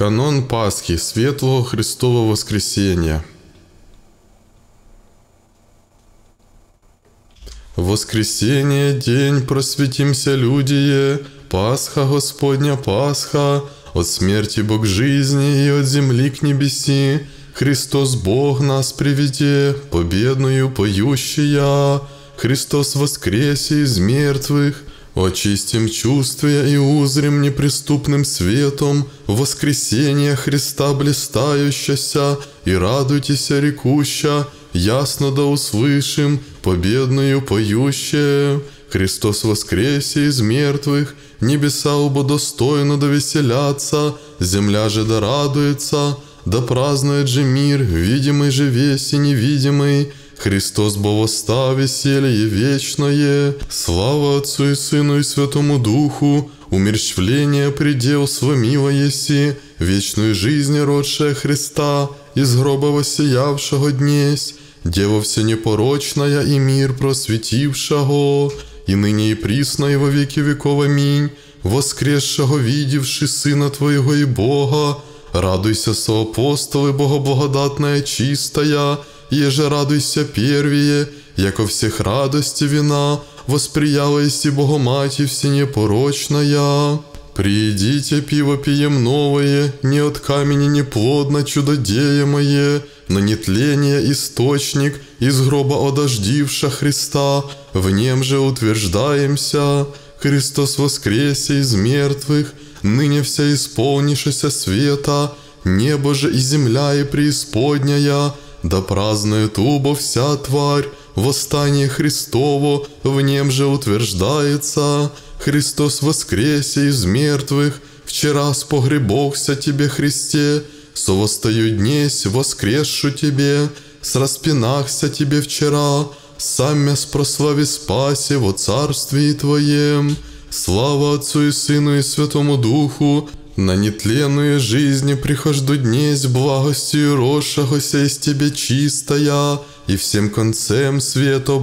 Канон Пасхи, Светлого Христова Воскресения. Воскресение, день, просветимся, людие, Пасха Господня, Пасха, от смерти Бог жизни и от земли к небеси, Христос Бог нас приведе, победную поющая, Христос воскресе из мертвых, очистим чувствия и узрим неприступным светом воскресения Христа блистающаяся, и радуйтесь, рекуща, ясно да услышим, победную поющее. Христос воскресе из мертвых, небеса оба достойно да веселятся, земля же да радуется, да празднует же мир, видимый же весь и невидимый. Христос бо восста веселье вечное, слава Отцу и Сыну и Святому Духу, умерщвление предел сломила еси, вечную жизнь родшая Христа, из гроба воссиявшего днесь, Дева всенепорочная и мир просветившего, и ныне и присно и во веки веков аминь, воскресшего видевши Сына Твоего и Бога, радуйся, соапостолы, Богоблагодатная чистая, еже радуйся первие, яко всех радости вина, восприяла еси Богоматерь всенепорочная. Приидите, пиво пием новое, не от камени неплодно чудодеемое, но нетление источник, из гроба одождивша Христа, в нем же утверждаемся. Христос воскресе из мертвых, ныне вся исполнившаяся света, небо же и земля и преисподняя, да празднует убо вся тварь, восстание Христово в нем же утверждается. Христос воскресе из мертвых, вчера с погребохся тебе, Христе, со восстаю днесь воскресшу тебе, с распинахся тебе вчера, сам мяс прослави спаси во царствии Твоем. Слава Отцу и Сыну и Святому Духу, на нетленную жизнь прихожду днесь благостью росшегося из Тебе чистая, и всем концем света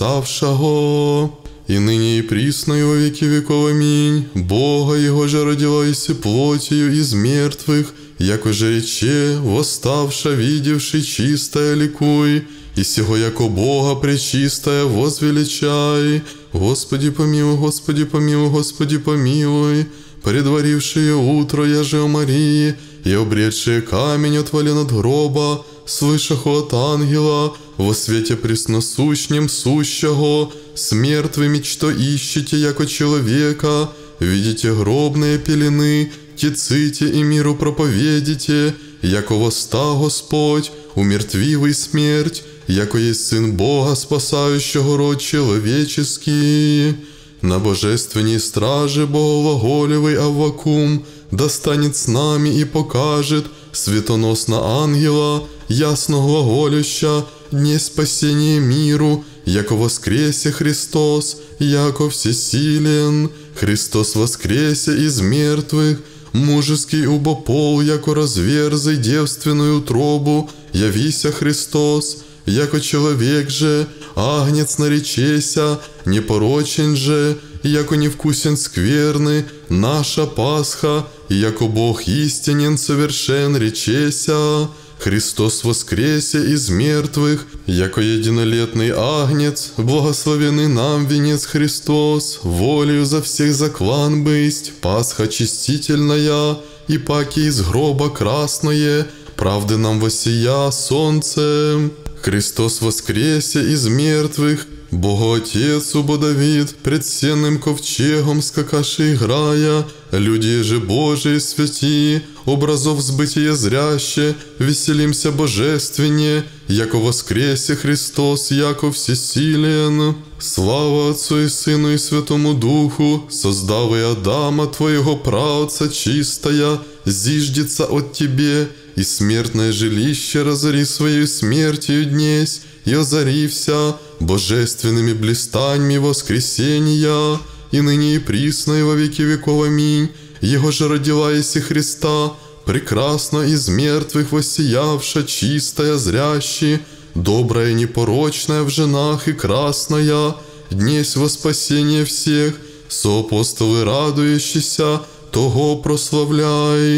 блиставшего, и ныне и присно и во веки веков аминь. Бога Его же родила еси плотью из мертвых, яко же рече, восставша, видевший чистая ликуй, и сего яко Бога пречистая возвеличай. Господи помилуй, Господи помилуй, Господи помилуй. Предварившие утро, я же о Марии, и обретшие камень отвален от гроба, слышаху от ангела, во свете пресносущнем сущего, с мертвыми, что ищете, яко человека, видите гробные пелены, теците и миру проповедите, яко восста Господь, умертвивый смерть, яко есть Сын Бога, спасающего род человеческий. На божественной страже Богоглаголевый Аввакум достанет с нами и покажет светоносно ангела, ясно глаголюща, дне спасения миру, яко воскресе Христос, яко всесилен. Христос воскресе из мертвых, мужеский убопол, яко разверзай девственную утробу, явися Христос, яко человек же, агнец наречеся, непорочен же, яко невкусен скверны, наша Пасха, яко Бог истинен совершен речеся. Христос воскресе из мертвых, яко единолетный агнец, благословенный нам венец Христос, волею за всех заклан бысть, Пасха чистительная, и паки из гроба красное, правды нам воссия солнцем. Христос воскресе из мертвых, Богу Отец убо Давид, пред сенным ковчегом скакаши играя, люди же Божии святи, образов сбытия зряще, веселимся божественне, яко воскресе Христос, яко всесилен. Слава Отцу и Сыну и Святому Духу, создав и Адама Твоего праотца чистая, зиждется от Тебе, и смертное жилище разори своей смертью днесь, и озарився божественными блистаньми воскресения, и ныне и присно и во веки веков аминь. Его же родила еси Христа, прекрасно из мертвых воссиявша, чистая зрящи, добрая непорочная в женах и красная, днесь во спасение всех, соапостолы радующийся, того прославляй.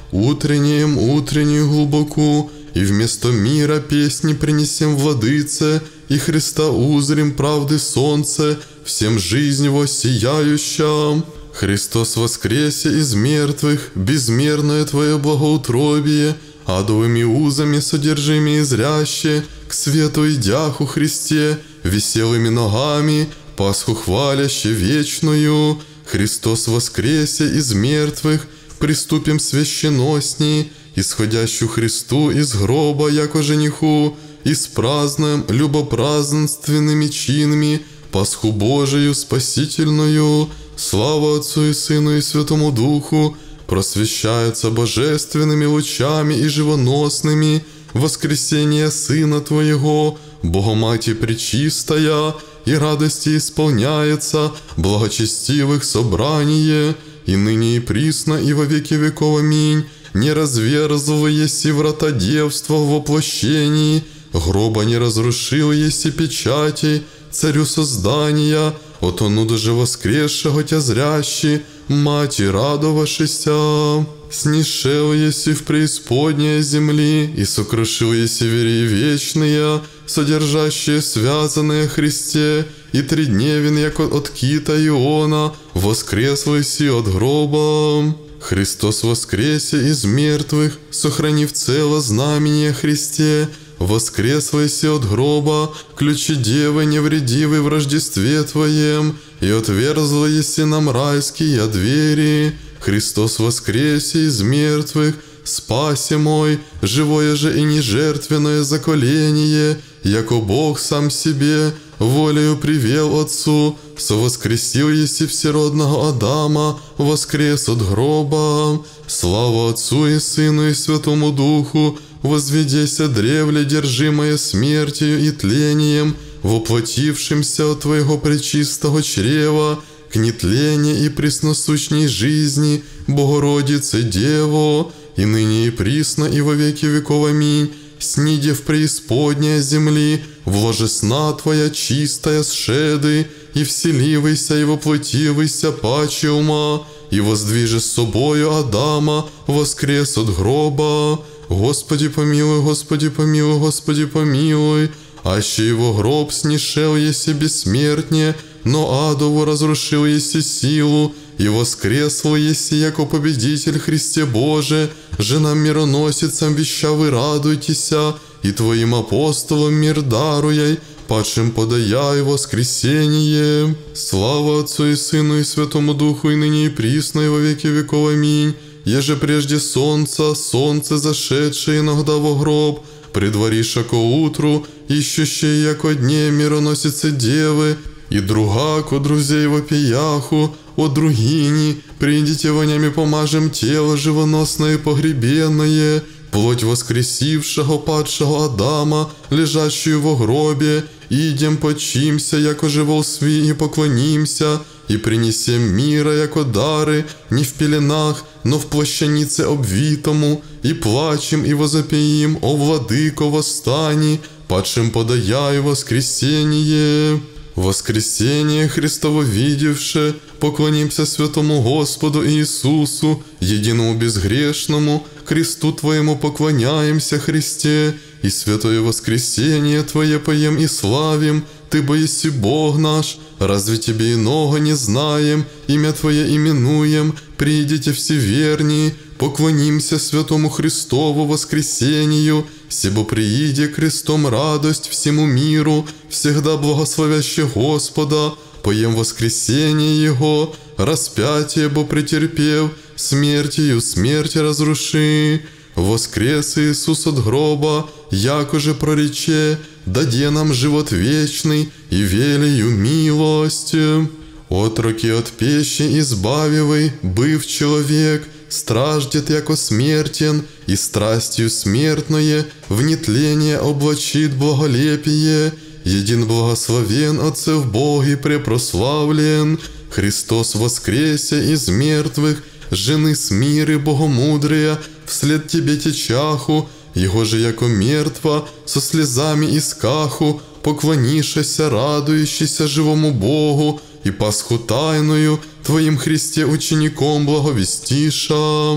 утреннюю глубоку, и вместо мира песни принесем владыце, и Христа узрим правды солнце, всем жизнь воссияющая. Христос воскресе из мертвых, безмерное Твое благоутробие, адовыми узами содержими изряще, к свету идяху Христе, веселыми ногами, Пасху хваляще вечную. Христос воскресе из мертвых, приступим священносни, исходящую Христу из гроба, яко жениху, и спразднуем любопразднственными чинами Пасху Божию спасительную. Слава Отцу и Сыну и Святому Духу, просвещается божественными лучами и живоносными воскресение Сына Твоего, Богомати Пречистая, и радости исполняется благочестивых собрание, и ныне и присно, и во веки веков. Аминь. Не разверзла еси врата девства в воплощении, гроба не разрушил еси печати, царю создания, от онуда же воскресшего тя зрящи, мати радовавшися. Снишел еси в преисподнее земли, и сокрушил еси верии вечные, содержащие связанные Христе, и тридневен, яко от кита Иона, воскресл еси от гроба. Христос воскресе из мертвых, сохранив цело знамение Христе, воскресл еси от гроба, ключи Девы невредивый в Рождестве Твоем, и отверзла еси нам райские двери. Христос воскресе из мертвых, спаси мой, живое же и нежертвенное заколение, яко Бог сам себе волею привел Отцу, совоскресил еси всеродного Адама, воскрес от гроба. Слава Отцу и Сыну и Святому Духу, возведеся древле, держимое смертью и тлением, воплотившимся от Твоего пречистого чрева, к нетлению и пресносущней жизни, Богородице Дево, и ныне и присно, и во веки веков. Аминь. Сниде в преисподняя земли, вложи сна Твоя чистая сшеды, и вселивайся, и воплотивайся паче ума, и воздвижи с собою Адама, воскрес от гроба. Господи помилуй, Господи помилуй, Господи помилуй, аще его гроб снишел еси бессмертне, но адову разрушил еси силу, и воскресл еси, яко победитель Христе Боже, женам мироносицам вещавы радуйтеся, и Твоим апостолам мир даруяй, падшим подаяй воскресение. Слава Отцу и Сыну и Святому Духу, и ныне и присно, и во веки веков. Аминь. Еже прежде солнце зашедшее иногда во гроб, при дворе шако утру, ищущие яко дне мироносицы Девы, и друга ко друзей вопияху, о другини, придите вонями помажем тело живоносное и погребенное, плоть воскресившего падшего Адама, лежащую во гробе, идем почимся, яко же волсви, и поклонимся, и принесем мира, яко дары, не в пеленах, но в плащанице обвитому, и плачем, и возопиим, о владыко, восстани, падшим подаяй воскресение. Воскресение Христово видевше, поклонимся святому Господу Иисусу, единому безгрешному, кресту Твоему поклоняемся, Христе, и святое воскресение Твое поем и славим, Ты боеси Бог наш, разве Тебе иного не знаем, имя Твое именуем, придите все верни, поклонимся святому Христову воскресению, себо прииде крестом радость всему миру, всегда благословяще Господа, поем воскресение Его, распятие бо претерпев, смертью смерть разруши. Воскрес Иисус от гроба, яко же прорече, даде нам живот вечный и велею милость. Отроки от пещи избавивай, быв человек, страждет яко смертен, и страстью смертное в нетление облачит благолепие. Един благословен Отцев Бог и препрославлен, Христос воскресе из мертвых, жены с миры богомудрия, вслед Тебе течаху, Его же яко мертва, со слезами и скаху, поклонишася, радующийся живому Богу, и Пасху тайную Твоим Христе учеником благовестиша.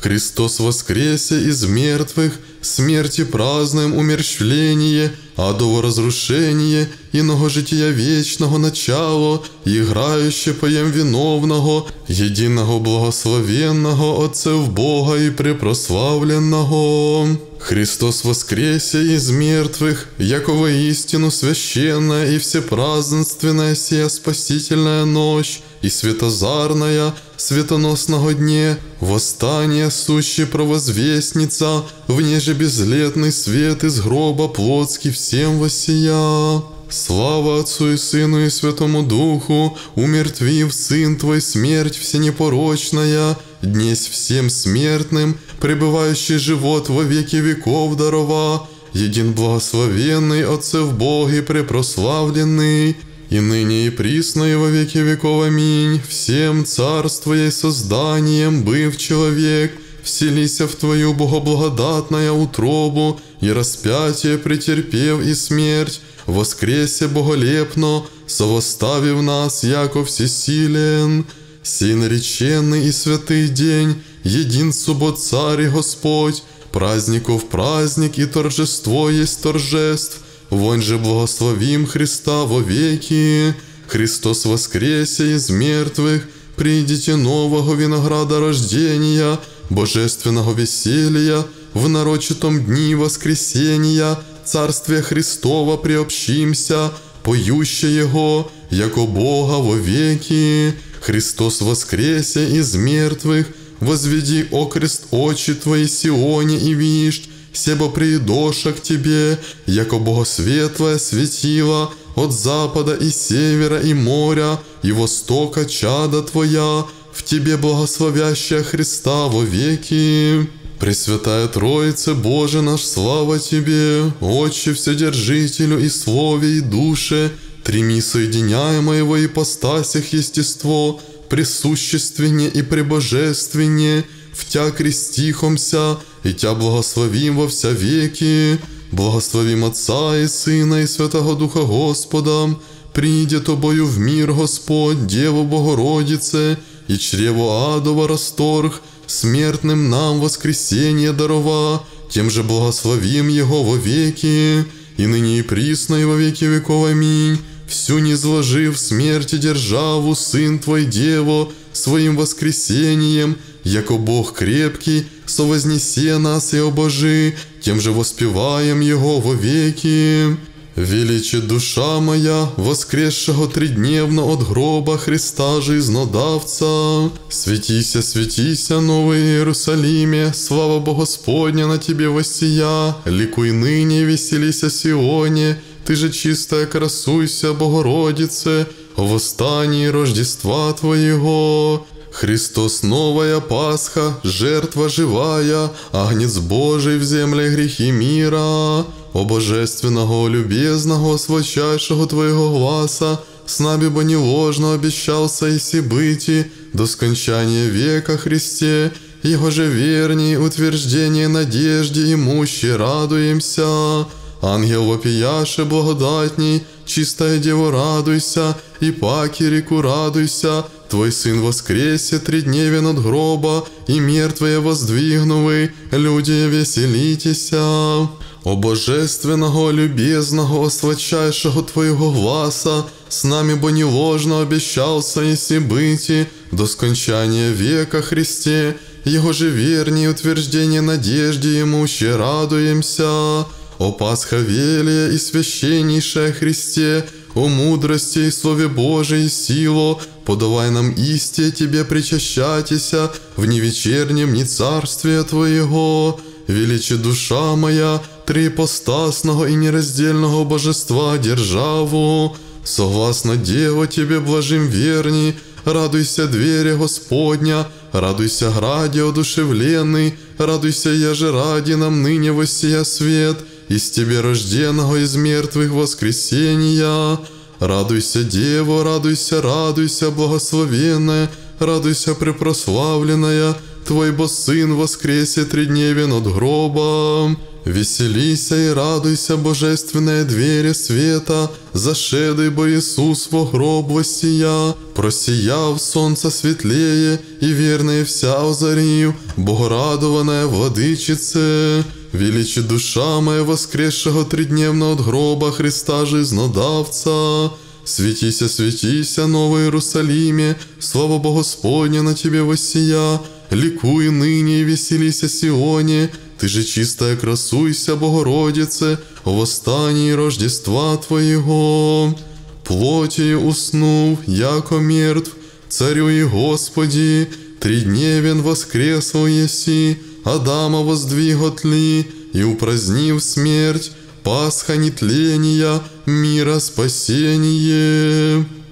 Христос воскресе из мертвых, смерти празднуем умерщвление, адово разрушение, иного жития вечного начало, играюще поем виновного, единого благословенного Отцев Бога и препрославленного. Христос воскресе из мертвых, яко истину священная и всепразднственная сия спасительная ночь, и светозарная, светоносного дне, восстание сущей провозвестница, внеже безлетный свет из гроба плотский всем воссия. Слава Отцу и Сыну и Святому Духу, умертвив Сын Твой смерть всенепорочная, днесь всем смертным, пребывающий живот во веки веков дарова, един благословенный Отцев Бог и препрославленный, и ныне и присно и во веки веков. Аминь. Всем царствуя и созданием, быв человек, вселися в Твою богоблагодатная утробу, и распятие претерпев и смерть, воскресе боголепно, совоставив нас, яко всесилен. Сей нареченный и святый день, един суббот Царь и Господь, праздников праздник и торжество есть торжеств, вонь же благословим Христа во веки. Христос воскресе из мертвых, придите нового винограда рождения, божественного веселья, в нарочитом дни воскресения, Царствия Христова приобщимся, поюще Его, яко Бога во веки. Христос воскресе из мертвых, возведи окрест очи Твои Сионе и вишь, себо приидоша к Тебе, яко богосветлое светило, от запада и севера и моря, и востока чада Твоя, в Тебе благословящая Христа во веки. Пресвятая Троице, Боже наш, слава Тебе, Отче Вседержителю и Слове и Душе, треми соединяемое во ипостасях естество, присущественне и пребожественне, в Тя крестихомся, и Тя благословим во вся веки. Благословим Отца и Сына и Святого Духа Господа, приде Тобою в мир Господь, Деву Богородице, и чрево адово расторг, смертным нам воскресение дарова, тем же благословим Его во веки, и ныне и присно и во веки веков. Аминь. Всю низложив смерти державу, Сын Твой, Дево, своим воскресением, яко Бог крепкий, совознесе нас и обожи, тем же воспеваем Его во веки. Величи душа моя, воскресшего тридневно от гроба Христа жизнодавца. Светися, светися, Новый Иерусалиме, слава Богосподня на Тебе воссия, ликуй ныне, веселися Сионе, Ты же чистая красуйся, Богородице, о восстании Рождества Твоего. Христос новая Пасха, жертва живая, Агнец Божий в земле грехи мира. О божественного, любезного, святчайшего Твоего гласа, с нами бы неложно обещался и сибыти до скончания века Христе, Его же верней утверждение надежде имуще радуемся. Ангел вопияше благодатней, чистая Дева радуйся, и паки реку радуйся, Твой Сын воскресе тридневен от гроба, и мертвые воздвигнувы, люди веселитеся. О божественного, любезного, святчайшего Твоего гласа, с нами бы неложно обещался и сибыти до скончания века Христе, Его же верней утверждение надежде имуще радуемся. О Пасха велия и священнейшая Христе, о мудрости и Слове Божией силу, подавай нам истие Тебе причащатися в невечернем ни царствия Твоего. Величи душа моя, триипостасного и нераздельного божества державу, согласно Дева Тебе блажим верни, радуйся двери Господня, радуйся граде одушевленный, радуйся яже ради нам ныне воссия свет, из Тебе рожденного из мертвых воскресения. Радуйся, Дева, радуйся, радуйся, благословенная, радуйся, препрославленная, Твой бо Сын воскресе тридневен от гроба. Веселися и радуйся, божественная двери света, зашедый бо Иисус во гроб воссия, просияв солнце светлее, и верная вся озарию, богорадованная владычице. Величи душа моя воскресшего тридневно от гроба Христа жизнодавца. Светися, светися, Новый Иерусалиме, слава Богу Господня на тебе воссия, ликуй ныне и веселися Сионе, ты же чистая красуйся, Богородице, о восстании Рождества Твоего. Плотью уснув, яко мертв, Царю и Господи, тридневен воскресл еси, Адама воздвигот ли, и упразднив смерть, Пасха нетления, мира спасение.